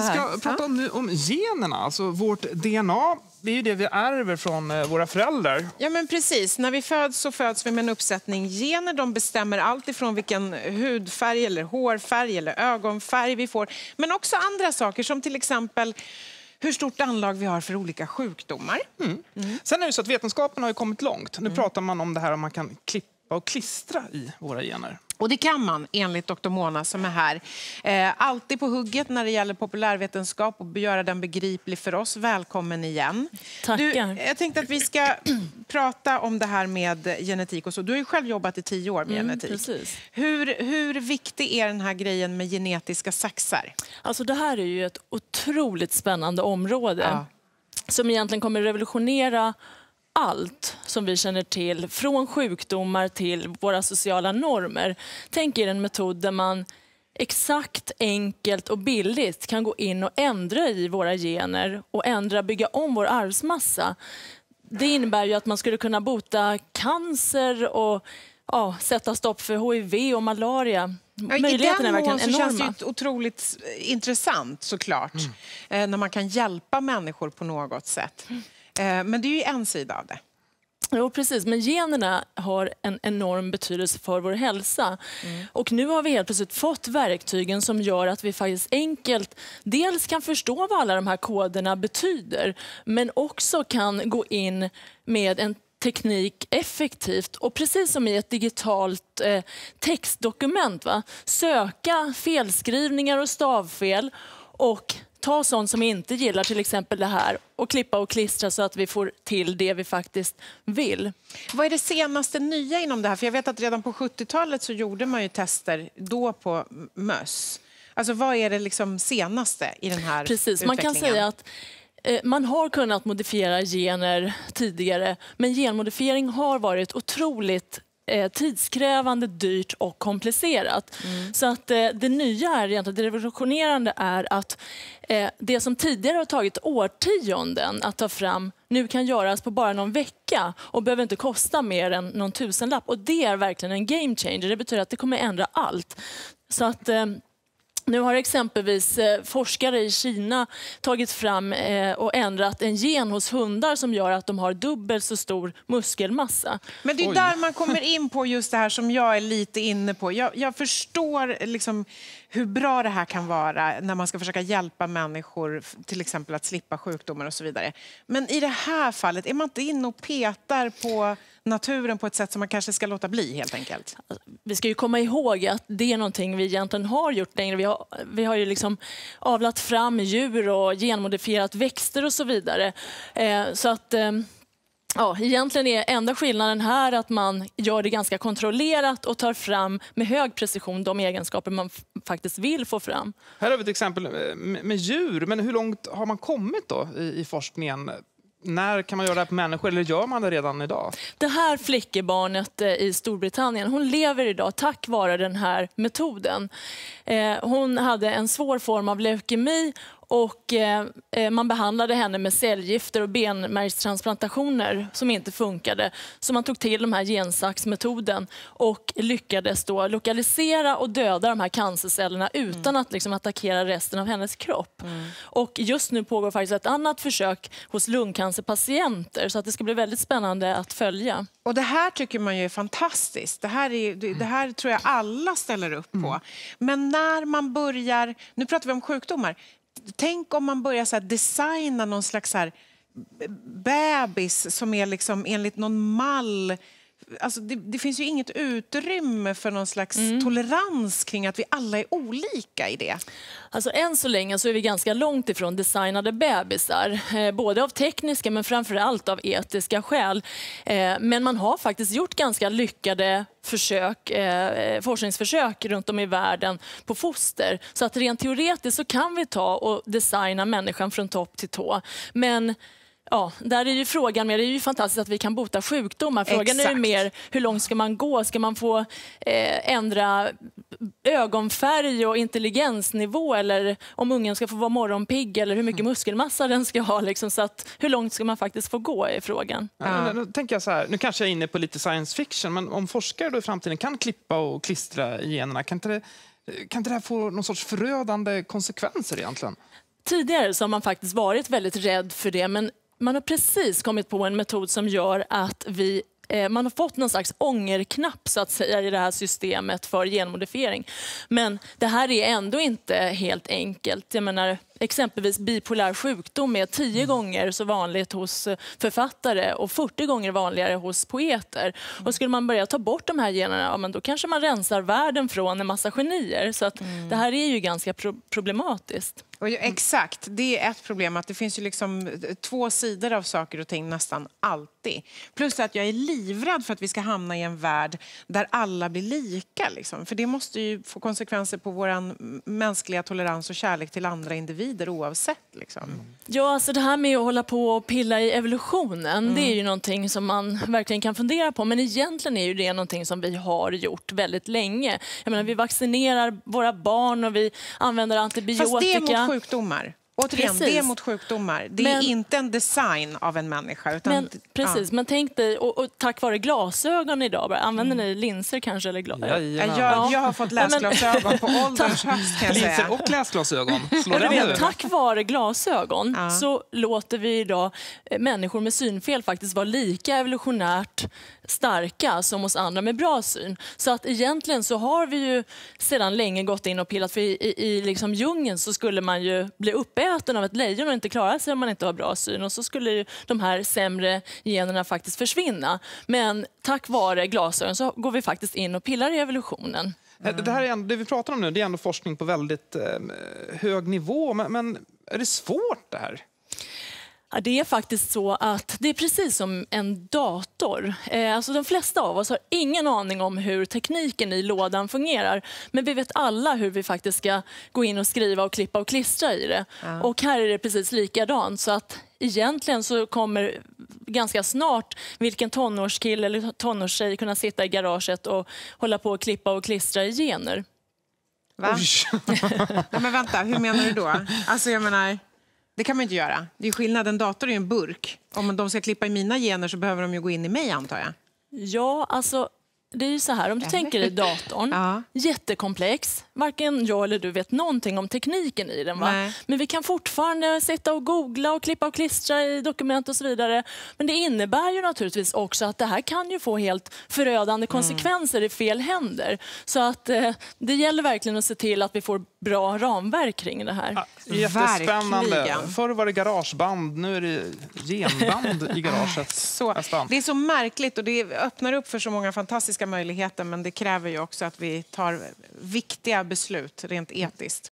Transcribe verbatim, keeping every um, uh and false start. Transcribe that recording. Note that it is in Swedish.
här. Vi ska prata om, nu om generna, alltså vårt D N A. Det är ju det vi ärver från eh, våra föräldrar. Ja, men precis. När vi föds så föds vi med en uppsättning gener. De bestämmer allt ifrån vilken hudfärg eller hårfärg eller ögonfärg vi får. Men också andra saker som till exempel hur stort anlag vi har för olika sjukdomar. Mm. Mm. Sen är det så att vetenskapen har ju kommit långt. Nu mm. pratar man om det här om man kan klippa och klistra i våra gener. Och det kan man, enligt doktor Mona som är här. Eh, alltid på hugget när det gäller populärvetenskap och göra den begriplig för oss. Välkommen igen. Tackar. Du, jag tänkte att vi ska prata om det här med genetik och så. Du har ju själv jobbat i tio år med mm, genetik. Precis. Hur, hur viktig är den här grejen med genetiska saxar? Alltså det här är ju ett otroligt spännande område. Ja. Som egentligen kommer revolutionera allt som vi känner till, från sjukdomar till våra sociala normer. Tänk er en metod där man exakt, enkelt och billigt kan gå in och ändra i våra gener och ändra, bygga om vår arvsmassa. Det innebär ju att man skulle kunna bota cancer och ja, sätta stopp för H I V och malaria. Ja, möjligheterna är verkligen så enorma. känns det ju otroligt intressant såklart. Mm. Eh, när man kan hjälpa människor på något sätt. Mm. Men det är ju en sida av det. Jo, precis. Men generna har en enorm betydelse för vår hälsa. Mm. Och nu har vi helt plötsligt fått verktygen som gör att vi faktiskt enkelt dels kan förstå vad alla de här koderna betyder, men också kan gå in med en teknik effektivt och precis som i ett digitalt eh, textdokument va? Söka felskrivningar och stavfel och ta sånt som vi inte gillar, till exempel det här, och klippa och klistra så att vi får till det vi faktiskt vill. Vad är det senaste nya inom det här? För jag vet att redan på sjuttiotalet så gjorde man ju tester då på möss. Alltså vad är det liksom senaste i den här Precis, utvecklingen? Man kan säga att eh, man har kunnat modifiera gener tidigare, men genmodifiering har varit otroligt tidskrävande, dyrt och komplicerat. Mm. Så att eh, det nya är egentligen, det revolutionerande är att eh, det som tidigare har tagit årtionden att ta fram nu kan göras på bara någon vecka och behöver inte kosta mer än någon tusenlapp. Och det är verkligen en game changer. Det betyder att det kommer ändra allt. Så att eh, nu har exempelvis eh, forskare i Kina tagit fram eh, och ändrat en gen hos hundar som gör att de har dubbelt så stor muskelmassa. Men det är Oj. där man kommer in på just det här som jag är lite inne på. Jag, jag förstår liksom hur bra det här kan vara när man ska försöka hjälpa människor till exempel att slippa sjukdomar och så vidare. Men i det här fallet är man inte inne och petar på naturen på ett sätt som man kanske ska låta bli helt enkelt. Vi ska ju komma ihåg att det är någonting vi egentligen har gjort längre. Vi har, vi har ju liksom avlat fram djur och genmodifierat växter och så vidare. Eh, så att eh, ja, egentligen är enda skillnaden här att man gör det ganska kontrollerat och tar fram med hög precision de egenskaper man f- faktiskt vill få fram. Här har vi ett exempel med, med djur, men hur långt har man kommit då i, i forskningen? När kan man göra det här på människor eller gör man det redan idag? Det här flickebarnet i Storbritannien, hon lever idag tack vare den här metoden. Eh, hon hade en svår form av leukemi och eh, man behandlade henne med cellgifter och benmärgstransplantationer som inte funkade. Så man tog till de här gensaxmetoden och lyckades då lokalisera och döda de här cancercellerna utan mm. att liksom attackera resten av hennes kropp. Mm. Och just nu pågår faktiskt ett annat försök hos lungcancerpatienter så att det ska bli väldigt spännande att följa. Och det här tycker man ju är fantastiskt. Det här, är, det här tror jag alla ställer upp på. Mm. Men när man börjar, nu pratar vi om sjukdomar. Tänk om man börjar så här designa någon slags så här bebis som är liksom enligt någon mall. Alltså det, det finns ju inget utrymme för någon slags mm. tolerans kring att vi alla är olika i det. Alltså än så länge så är vi ganska långt ifrån designade bebisar. Eh, både av tekniska men framförallt av etiska skäl. Eh, men man har faktiskt gjort ganska lyckade försök, eh, forskningsförsök runt om i världen på foster. Så att rent teoretiskt så kan vi ta och designa människan från topp till tå. Men ja, där är ju frågan mer, det är ju fantastiskt att vi kan bota sjukdomar. Frågan Exakt. är ju mer, hur långt ska man gå? Ska man få eh, ändra ögonfärg och intelligensnivå eller om ungen ska få vara morgonpigg eller hur mycket muskelmassa den ska ha liksom, så att hur långt ska man faktiskt få gå i frågan. Ja, nu tänker jag så här, nu kanske jag är inne på lite science fiction, men om forskare då i framtiden kan klippa och klistra i generna, kan inte det, kan inte det här få någon sorts förödande konsekvenser egentligen? Tidigare så har man faktiskt varit väldigt rädd för det, men man har precis kommit på en metod som gör att vi man har fått någon slags ångerknapp så att säga i det här systemet för genmodifiering. Men det här är ändå inte helt enkelt. Jag menar, exempelvis bipolär sjukdom är tio gånger så vanligt hos författare och fyrtio gånger vanligare hos poeter. Och skulle man börja ta bort de här generna, ja, men då kanske man rensar världen från en massa genier. Så att mm. det här är ju ganska pro- problematiskt. Och exakt, det är ett problem att det finns ju liksom två sidor av saker och ting nästan alltid. Plus att jag är livrädd för att vi ska hamna i en värld där alla blir lika. Liksom. För det måste ju få konsekvenser på vår mänskliga tolerans och kärlek till andra individer oavsett. Liksom. Mm. Ja, alltså det här med att hålla på och pilla i evolutionen, mm. det är ju någonting som man verkligen kan fundera på. Men egentligen är ju det någonting som vi har gjort väldigt länge. Jag menar, vi vaccinerar våra barn och vi använder antibiotika. Fast det är mot sjukdomar. Återigen, precis. Det är mot sjukdomar. Det men, är inte en design av en människa. Utan, men, precis, ja. Men tänk dig, och, och tack vare glasögon idag, använder mm. ni linser kanske? Eller gla- ja, jag, jag har fått läsglasögon på ålderns höst, kan jag säga. Linser och läsglasögon. Slår ja, vet, tack vare glasögon ja. så låter vi idag människor med synfel faktiskt vara lika evolutionärt starka som hos andra med bra syn. Så att egentligen så har vi ju sedan länge gått in och pillat, för i, i, i liksom djungeln så skulle man ju bli uppäten av ett lejon och inte klara sig om man inte har bra syn, och så skulle ju de här sämre generna faktiskt försvinna. Men tack vare glasögon så går vi faktiskt in och pillar i evolutionen. Mm. Det här är ändå, det vi pratar om nu, det är ändå forskning på väldigt eh, hög nivå, men, men är det svårt det här? Ja, det är faktiskt så att det är precis som en dator. Eh, alltså de flesta av oss har ingen aning om hur tekniken i lådan fungerar. Men vi vet alla hur vi faktiskt ska gå in och skriva och klippa och klistra i det. Ja. Och här är det precis likadant. Så att egentligen så kommer ganska snart vilken tonårskille eller tonårstjej kunna sitta i garaget och hålla på och klippa och klistra i gener. Va? Ja, men vänta, hur menar du då? Alltså jag menar... Det kan man inte göra. Det är skillnad. En dator är en burk. Om de ska klippa i mina gener så behöver de ju gå in i mig, antar jag. Ja, alltså det är ju så här. Om du Eller? tänker i datorn, ja. jättekomplex. Varken jag eller du vet någonting om tekniken i den. Va? Men vi kan fortfarande sitta och googla och klippa och klistra i dokument och så vidare. Men det innebär ju naturligtvis också att det här kan ju få helt förödande konsekvenser mm. i fel händer. Så att eh, det gäller verkligen att se till att vi får bra ramverk kring det här. Ja, jättespännande. Verkligen. Förr var det garageband, nu är det genband i garaget. Så, det är så märkligt och det öppnar upp för så många fantastiska möjligheter, men det kräver ju också att vi tar viktiga beslut rent etiskt.